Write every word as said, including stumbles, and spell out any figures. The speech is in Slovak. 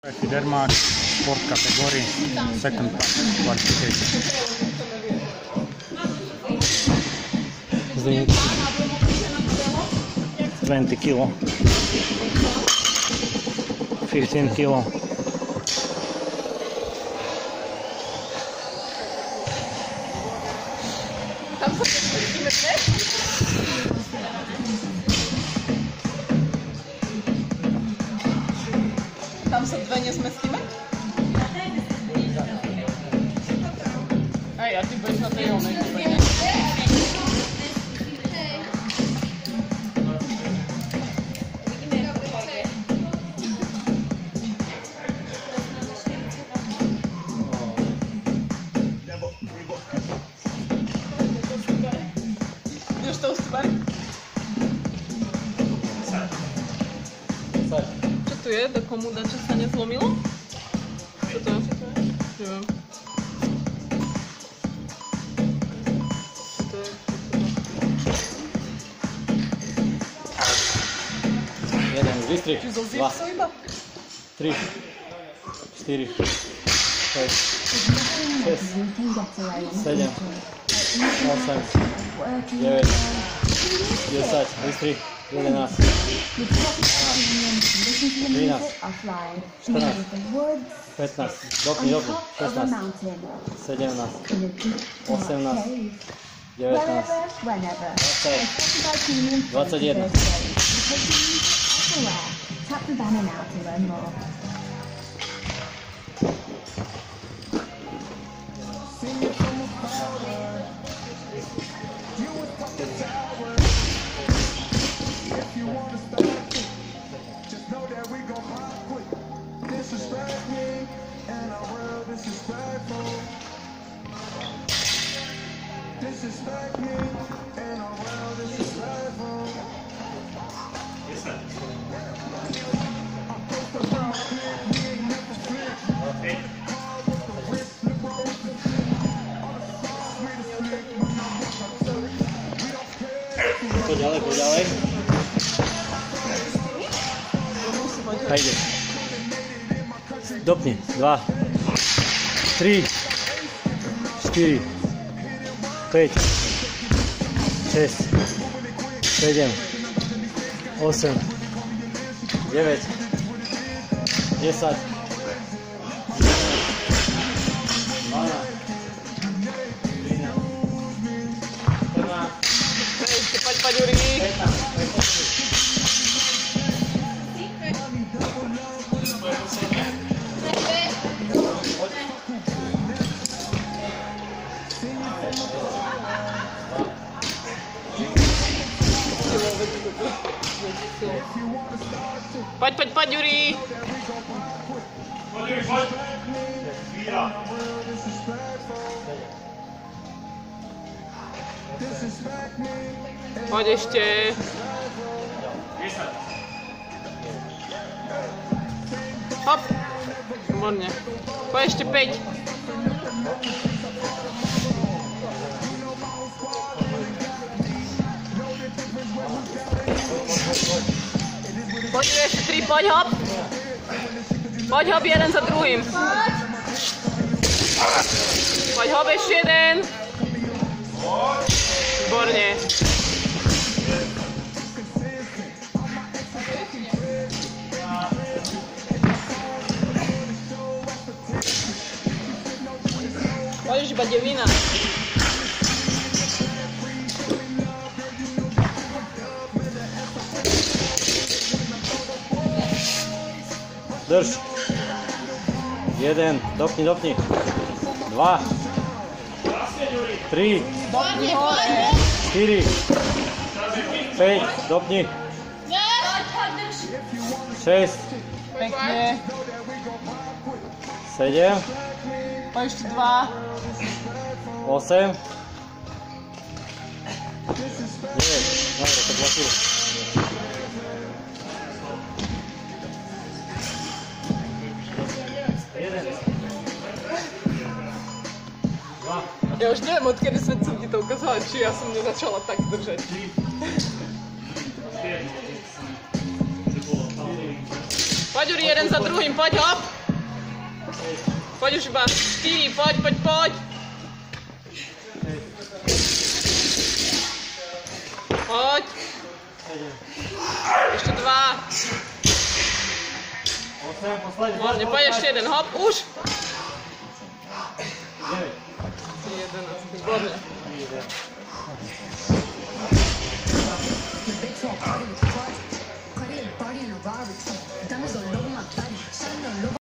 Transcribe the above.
Denmark sport category, second qualification. twenty kilo, fifteen kilo. Tam sa dve nezmestíme? Hej, a ty budeš na tej onej úplne. Ideš to ustúpať? Čo tu je? Do komuda, čo sa nezlomilo? Čo to je? Neviem. Čo to je? Jeden, vystrih, dva, tri, štyri, šesť, šesť, sedem, osem, deväť, desať, vystrih, jedenásť, dvanásť, trinásť, štrnásť, pätnásť, dopni, dopni, šestnásť, sedemnásť, osemnásť, devätnásť, dvadsať, dvadsaťjeden. Tap the banner now to learn more. Disrespect me, and our world is disrespectful. Yes, sir. Okay. Poď ďalej, poď ďalej. Hajde. Dopni. Dva, tri, štyri, päť, šesť, sedem, osem, deväť, desať, dvanásť, trinásť, štrnásť, Poď, poď, Juri. pätnásť, Poď, poď, poď, Juri. Poď, poď. Víra. Poď ešte. Hop. Výborne. Poď ešte päť. Poď ešte tri, poď hop. Poď hop jeden za druhým. Poď hop ešte jeden. Výborne. Poď už iba devina. Drž. Jeden, dopni, dopni. Dva. Tri. Dopni hore. Štyri. Päť, dopni. Šesť. Pekne. Sedem. Poď ešte dva. Osem. Deväť. Dobre, to platilo. Jeden. Dva. Ja už neviem, odkedy som ti to ukázala, či ja som nezačala tak držať. Poď, Juri, jeden za druhým, poď, hop! Poď už iba štyri, poď, poď, poď. Poď. Ešte dva. osem, posledný. Možne, poď ešte jeden, hop, už. deväť. jedenásť, výborne.